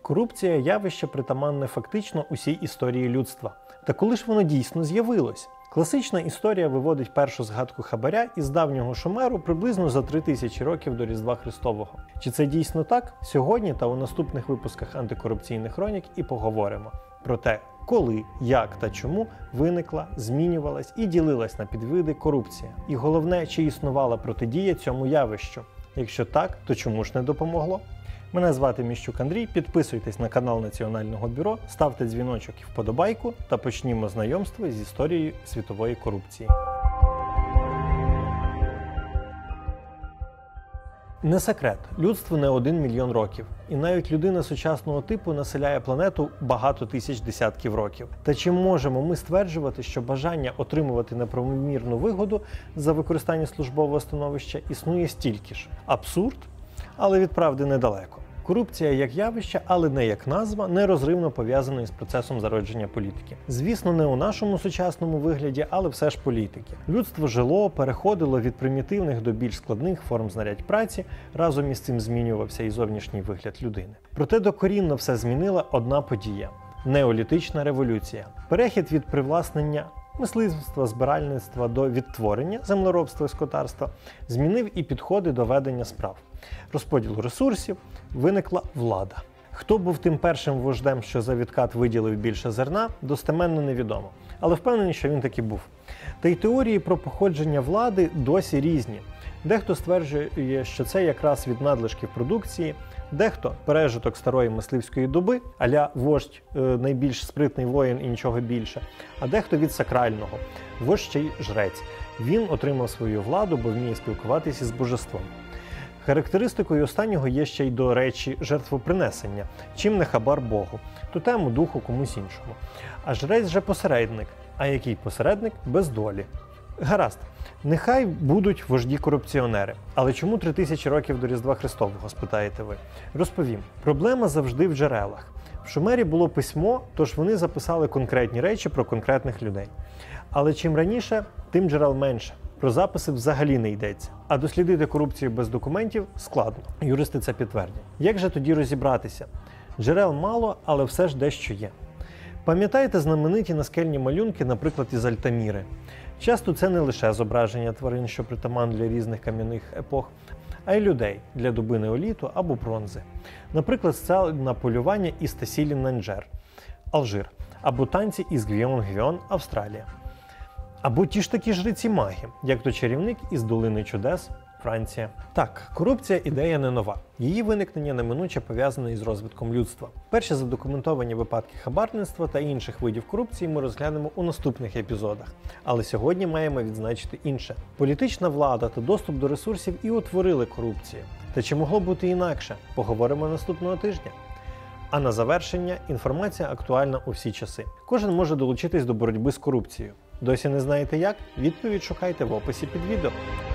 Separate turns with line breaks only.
Корупція – явище притаманне фактично усій історії людства. Та коли ж воно дійсно з'явилось? Класична історія виводить першу згадку хабаря із давнього Шумеру приблизно за 3000 років до Різдва Христового. Чи це дійсно так? Сьогодні та у наступних випусках антикорупційних хронік і поговоримо про те, коли, як та чому виникла, змінювалась і ділилась на підвиди корупція. І головне, чи існувала протидія цьому явищу. Якщо так, то чому ж не допомогло? Мене звати Міщук Андрій, підписуйтесь на канал Національного бюро, ставте дзвіночок і вподобайку та почнімо знайомство з історією світової корупції. Не секрет, людству не 1 мільйон років, і навіть людина сучасного типу населяє планету багато тисяч десятків років. Та чи можемо ми стверджувати, що бажання отримувати неправомірну вигоду за використання службового становища існує стільки ж? Абсурд? Але від правди недалеко. Корупція як явище, але не як назва, нерозривно пов'язана із процесом зародження політики. Звісно, не у нашому сучасному вигляді, але все ж політики. Людство жило, переходило від примітивних до більш складних форм знарядь праці, разом із цим змінювався і зовнішній вигляд людини. Проте докорінно все змінила одна подія – неолітична революція. Перехід від привласнення мисливства, збиральництва до відтворення землеробства і скотарства змінив і підходи до ведення справ. Розподілу ресурсів, виникла влада. Хто був тим першим вождем, що за відкат виділив більше зерна, достеменно невідомо. Але впевнений, що він таки був. Та й теорії про походження влади досі різні. Дехто стверджує, що це якраз від надлишків продукції, дехто – пережиток старої мисливської доби, а-ля вождь найбільш спритний воїн і нічого більше, а дехто від сакрального – вождь ще й жрець. Він отримав свою владу, бо вміє спілкуватися з божеством. Характеристикою останнього є ще й, до речі, жертвопринесення, чим не хабар Богу, тотему духу комусь іншому. А жрець же посередник. А який посередник? Без долі. Гаразд, нехай будуть вожді-корупціонери. Але чому 3000 років до Різдва Христового, спитаєте ви? Розповім. Проблема завжди в джерелах. В Шумері було письмо, тож вони записали конкретні речі про конкретних людей. Але чим раніше, тим джерел менше. Про записи взагалі не йдеться. А дослідити корупцію без документів складно. Юристи це підтвердять. Як же тоді розібратися? Джерел мало, але все ж дещо є. Пам'ятаєте знамениті наскельні малюнки, наприклад, із Альтаміри? Часто це не лише зображення тварин, що притаман для різних кам'яних епох, а й людей для доби неоліту або бронзи. Наприклад, сцена полювання із Тасілі-Нанджер, Алжир, або танці із Гвіон-Гвіон, Австралія. Або ті ж такі жреці-маги, як то чарівник із Долини чудес, Франція. Так, корупція – ідея не нова. Її виникнення неминуче пов'язане із розвитком людства. Перші задокументовані випадки хабарництва та інших видів корупції ми розглянемо у наступних епізодах. Але сьогодні маємо відзначити інше. Політична влада та доступ до ресурсів і утворили корупцію. Та чи могло бути інакше? Поговоримо наступного тижня. А на завершення – інформація актуальна у всі часи. Кожен може долучитись до боротьби з корупцією. Досі не знаєте як? Відповідь шукайте в описі під відео.